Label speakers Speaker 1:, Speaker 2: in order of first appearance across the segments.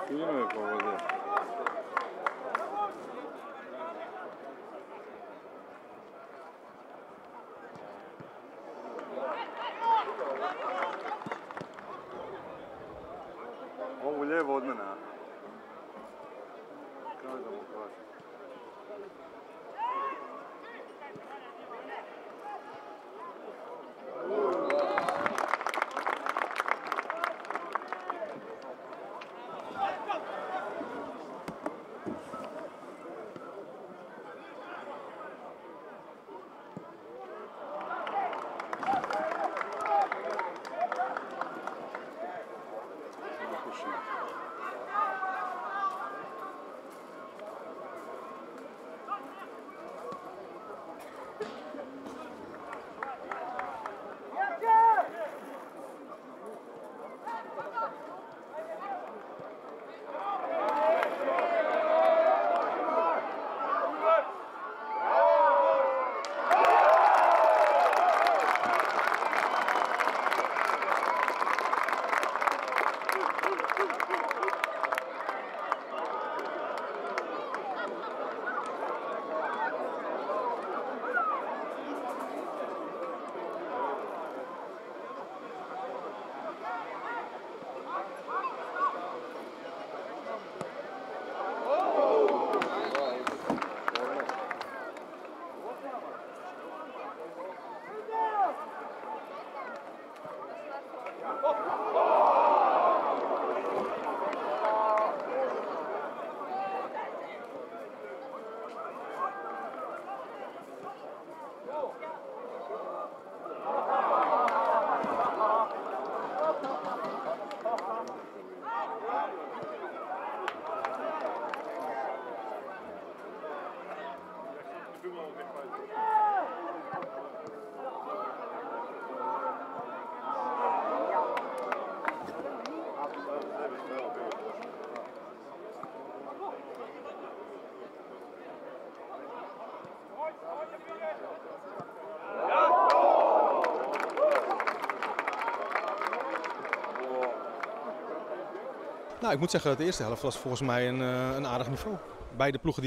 Speaker 1: Filme, povede. Ovo lijevo od mene, a? Kako da mu kažem?
Speaker 2: Nou, ik moet zeggen, de eerste helft was volgens mij een aardig niveau. Beide ploegen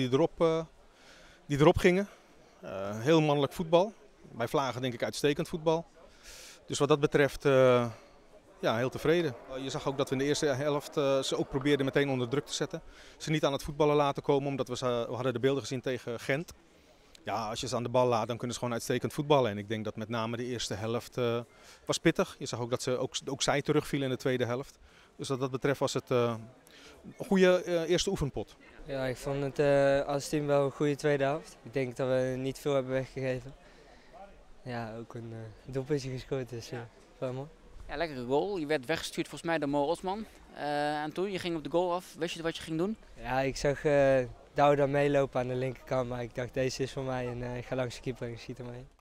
Speaker 2: die erop gingen. Heel mannelijk voetbal. Bij Vlagen denk ik uitstekend voetbal. Dus wat dat betreft, ja, heel tevreden. Je zag ook dat we in de eerste helft ze ook probeerden meteen onder druk te zetten. Ze niet aan het voetballen laten komen, omdat we hadden de beelden gezien tegen Gent. Ja, als je ze aan de bal laat, dan kunnen ze gewoon uitstekend voetballen. En ik denk dat met name de eerste helft was pittig. Je zag ook dat ook zij terugvielen in de tweede helft. Dus wat dat betreft was het een goede eerste oefenpot.
Speaker 3: Ja, ik vond het als team wel een goede tweede helft. Ik denk dat we niet veel hebben weggegeven. Ja, ook een doelpuntje gescoord, dus wel mooi.
Speaker 4: Ja, lekkere goal. Je werd weggestuurd volgens mij door Mo Osman. En toen, je ging op de goal af. Wist je wat je ging doen?
Speaker 3: Ja, ik zag Douda meelopen aan de linkerkant, maar ik dacht deze is voor mij en ik ga langs de keeper en ik schiet hem heen.